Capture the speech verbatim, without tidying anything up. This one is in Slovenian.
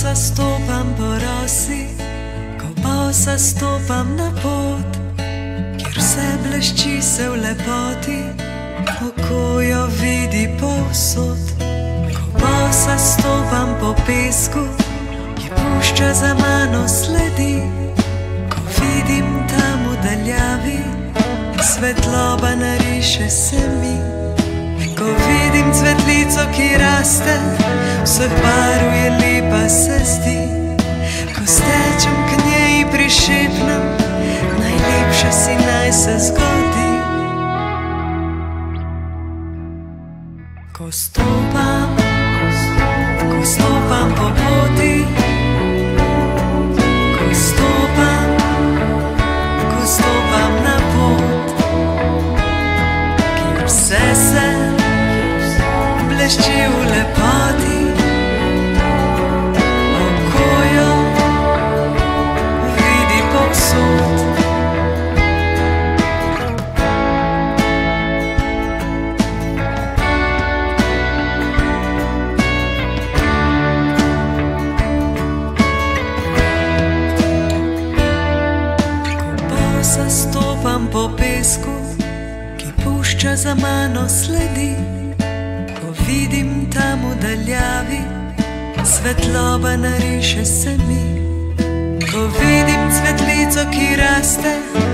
bosa stopam po rosi, ko bosa stopam na pot, kjer vse blešči se v lepoti, oko jo vidi povsod. Ko bosa stopam po pesku, ki pušča za mano sledi, ko vidim tam v daljavi, svetloba nariše se mi. Ko vidim cvetlico, ki raste, vseh barv je lepa se zdi. Ko stečem k njej prišepnem, najlepše si naj se zgodi. Ko stopam, ko stopam po poti, ko stopam, ko stopam na pot, kjer vse se blešči v lepoti, oko jo vidi povsod. Ko bosa stopam po pesku, ki pušča za mano sledi, vidim tam v daljavi, svetloba nariše se mi. Ko vidim cvetlico, ki raste,